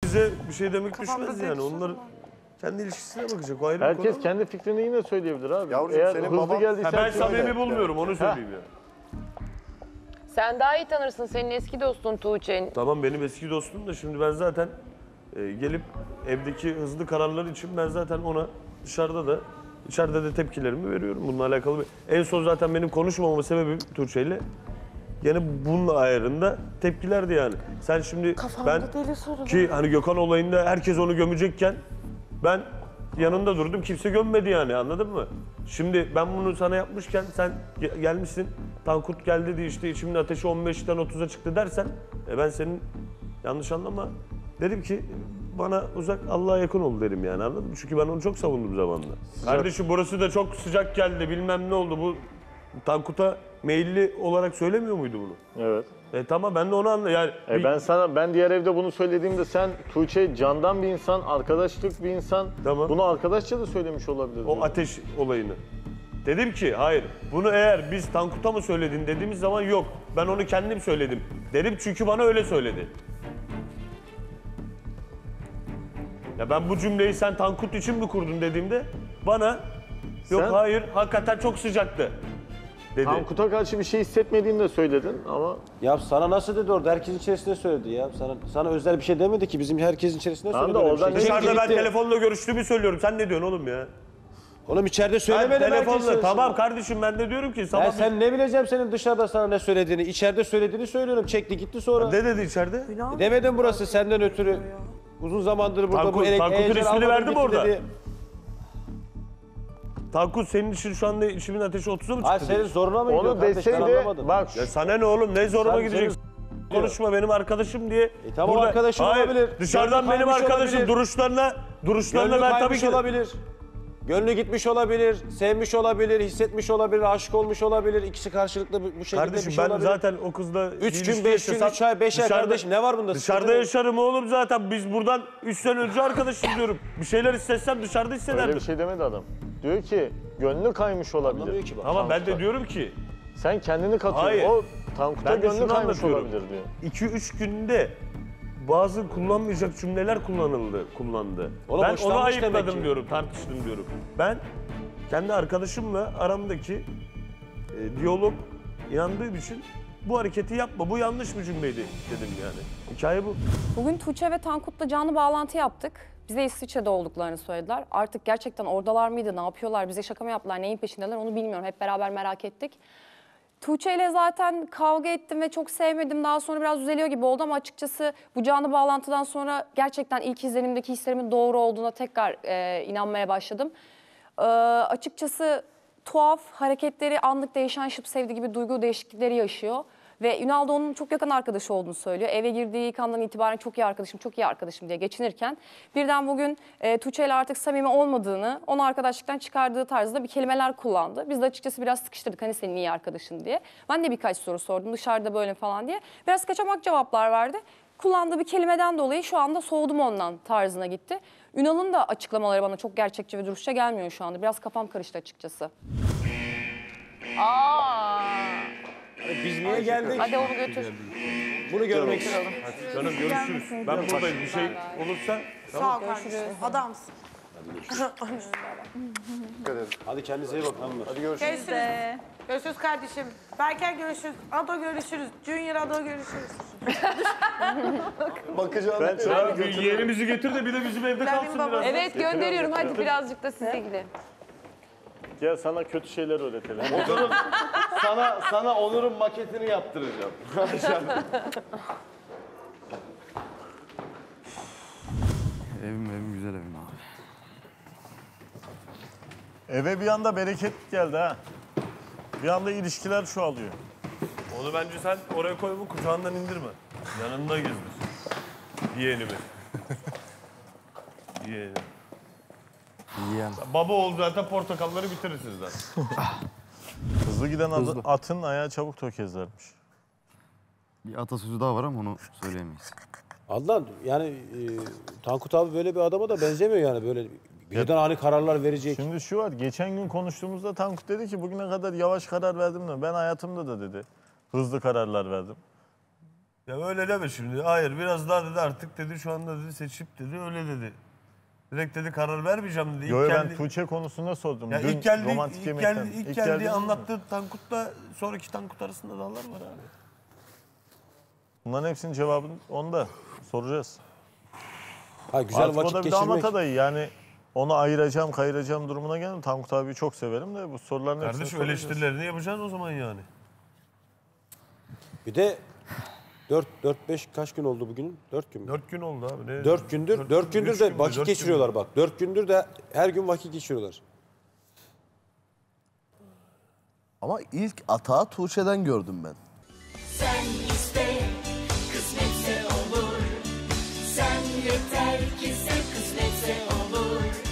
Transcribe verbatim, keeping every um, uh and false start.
bize bir şey demek düşmez yani. Onlar kendi ilişkisine bakacak. O ayrı Herkes bir konu. kendi fikrini yine söyleyebilir abi. Yavrucuğum, Eğer senin hızlı baban- geldiysen... Ha, ben söyle. samimi bulmuyorum, onu söyleyeyim ya. Sen daha iyi tanırsın. Senin eski dostun Tuğçe'nin. Tamam benim eski dostum da şimdi ben zaten e, gelip evdeki hızlı kararlar için ben zaten ona dışarıda da içeride de tepkilerimi veriyorum. Bununla alakalı bir... En son zaten benim konuşmamama sebebi Tuğçe'yle yine bunun ayarında tepkilerdi yani. Sen şimdi ben ki hani Gökhan olayında herkes onu gömecekken ben yanında durdum, kimse gömmedi yani, anladın mı? Şimdi ben bunu sana yapmışken sen gelmişsin, Tankut geldi diye işte içimin ateşi on beşten otuza çıktı dersen e ben senin yanlış anlama dedim ki bana uzak, Allah'a yakın ol derim yani, anladın mı? Çünkü ben onu çok savundum zamanında. Sıcak. Kardeşim burası da çok sıcak geldi bilmem ne oldu, bu Tankut'a meyilli olarak söylemiyor muydu bunu? Evet. E tamam ben de onu anladım. Yani E bir... ben sana ben diğer evde bunu söylediğimde sen Tuğçe candan bir insan, arkadaşlık bir insan. Tamam. Bunu arkadaşça da söylemiş olabilir. O ateş olayını. Dedim ki hayır bunu eğer biz Tankut'a mı söyledin dediğimiz zaman yok. Ben onu kendim söyledim. Dedim çünkü bana öyle söyledi. Ya ben bu cümleyi sen Tankut için mi kurdun dediğimde bana yok Sen- hayır hakikaten çok sıcaktı dedi. Tankut'a karşı bir şey hissetmediğini de söyledin ama Ya sana nasıl dedi orada? Herkesin içerisinde söyledi ya. Sana sana özel bir şey demedi ki, bizim herkesin içerisinde Tamam söyledi. da öyle bir oradan şey. Dışarıda ben Gitti. telefonla görüştüğümü söylüyorum. Sen ne diyorsun oğlum ya? Oğlum içeride Ben söylemedi telefonla tamam kardeşim ben de diyorum ki Ben sabah sen ne bileceğim senin dışarıda sana ne söylediğini. İçeride söylediğini söylüyorum. Çekti gitti sonra. ne dedi içeride? E demedim burası senden ötürü. Uzun zamandır burada Tankut- bu elek Tankut'un heyecan ismini almadım verdi mi gitti orada? dedi. Tankut senin için şu anda içimin ateşi otuza mı çıktı? Ay senin dedi. zoruna mı gidiyor onu kardeş? Ben deseydi anlamadım. bak Ya sana ne oğlum ne zoruma Sen- gidecek? Konuşma benim arkadaşım diye. E tamam, arkadaşın olabilir. Dışarıdan Gönlü benim kaymış arkadaşım olabilir. duruşlarına duruşlarına Gönlü ben tabii kaymış ki olabilir. Gönlü gitmiş olabilir, sevmiş olabilir, hissetmiş olabilir, aşık olmuş olabilir. İkisi karşılıklı bu bu şekilde kardeşim bir şey ben olabilir. zaten o kızla Üç bir gün, ilişki beş gün, yaşasam üç ay, beş ay dışarıda- kardeşim ne var bunda? Dışarıda Sıkıntı ne? yaşarım oğlum zaten. Biz buradan üç sene önce arkadaşız diyorum. Bir şeyler hissetsem dışarıda öyle hissederdim. bir şey demedi adam. Diyor ki gönlü kaymış olabilir. Anlamıyor ki bak. Ama ben de Tankut'a. diyorum ki Sen kendini katıyorsun. Hayır. O Tankut'a Ben de gönlü şunu kaymış anlatıyorum. olabilir diyor. iki üç günde bazı kullanmayacak cümleler kullanıldı, kullandı. Oğlum ben onu hoşlanmış demek ayıpladım ki. diyorum, tartıştım diyorum. Ben kendi arkadaşımla aramdaki e, diyalog inandığım için bu hareketi yapma, bu yanlış bir cümleydi dedim yani. Hikaye bu. Bugün Tuğçe ve Tankut'la canlı bağlantı yaptık. Bize İsviçre'de olduklarını söylediler. Artık gerçekten oradalar mıydı, ne yapıyorlar, bize şaka mı yaptılar, neyin peşindeler onu bilmiyorum. Hep beraber merak ettik. Tuğçe ile zaten kavga ettim ve çok sevmedim. Daha sonra biraz düzeliyor gibi oldu ama açıkçası bu canlı bağlantıdan sonra gerçekten ilk izlenimdeki hislerimin doğru olduğuna tekrar e, inanmaya başladım. E, açıkçası tuhaf hareketleri, anlık değişen şıp sevdi gibi duygu değişiklikleri yaşıyor. Ve Ünal da onun çok yakın arkadaşı olduğunu söylüyor. Eve girdiği ilk andan itibaren çok iyi arkadaşım, çok iyi arkadaşım diye geçinirken birden bugün e, Tuğçe ile artık samimi olmadığını, onu arkadaşlıktan çıkardığı tarzda bir kelimeler kullandı. Biz de açıkçası biraz sıkıştırdık hani senin iyi arkadaşın diye. Ben de birkaç soru sordum dışarıda böyle falan diye. Biraz kaçamak cevaplar verdi. Kullandığı bir kelimeden dolayı şu anda soğudum ondan tarzına gitti. Ünal'ın da açıklamaları bana çok gerçekçi ve dürüstçe gelmiyor şu anda. Biraz kafam karıştı açıkçası. Aa. Biz niye geldik? Hadi onu götür. Bunu görmek istiyorum. Canım görüşürüz. Ben buradayım. Bir şey olursa Sağ ol kardeşim. Adamsın. Hadi kendinize iyi bakın hanımlar. Hadi görüşürüz. Görüşürüz. Görüşürüz kardeşim. Berker görüşürüz. Ado görüşürüz. Junior Ado görüşürüz. Bakacağım. Ben sana bir yeğenimizi getir de bir de bizim evde Benim kalsın babam. biraz. Evet gönderiyorum hadi birazcık da size gidin. gel sana kötü şeyler öğretelim. Sana sana Onur'un maketini yaptıracağım. Evim evim güzel evim abi. Eve bir anda bereket geldi ha. Bir anda ilişkiler çoğalıyor. Onu bence sen oraya koy, bu kucağından indirme. Yanında gezdir. Yeğenimi. Yeğenim. Yiyen. Baba oğul zaten portakalları bitirirsiniz zaten. Hızlı giden adı- Hızlı. atın ayağı çabuk tökezlermiş. Bir atasözü daha var ama onu söyleyemeyiz. Adnan yani e, Tankut abi böyle bir adama da benzemiyor yani böyle birden ani kararlar verecek. Şimdi şu var, geçen gün konuştuğumuzda Tankut dedi ki bugüne kadar yavaş karar verdim de ben hayatımda da dedi hızlı kararlar verdim. Ya öyle deme şimdi. Hayır biraz daha dedi artık dedi şu anda dedi seçip dedi öyle dedi. Direkt dedi karar vermeyeceğim dedi. Yo, İlk ben geldi- Tuğçe konusunda sordum. Ya Dün ilk geldi, romantik ilk yemekten. geldi, ilk İlk geldiği geldi mi? anlattığı Tankut'la sonraki Tankut arasında dağlar var abi. Bunların hepsinin cevabını onda soracağız. Ha, güzel Artık o vakit da bir geçirmek. damat adayı yani onu ayıracağım, kayıracağım durumuna geldim. Tankut abiyi çok severim de bu soruların hepsini Kardeşim soracağız. eleştirilerini yapacaksın o zaman yani. Bir de dört dört beş kaç gün oldu bugün? dört gün mü? Dört gün oldu abi. Ne? dört gündür, Dört- dört gündür üç de gün mü? vakit Dört geçiriyorlar gün mü? bak. dört gündür de her gün vakit geçiriyorlar. Ama ilk atağı Tuğçe'den gördüm ben. Sen iste, kısmetse olur. Sen yeter ki sev, kısmetse olur.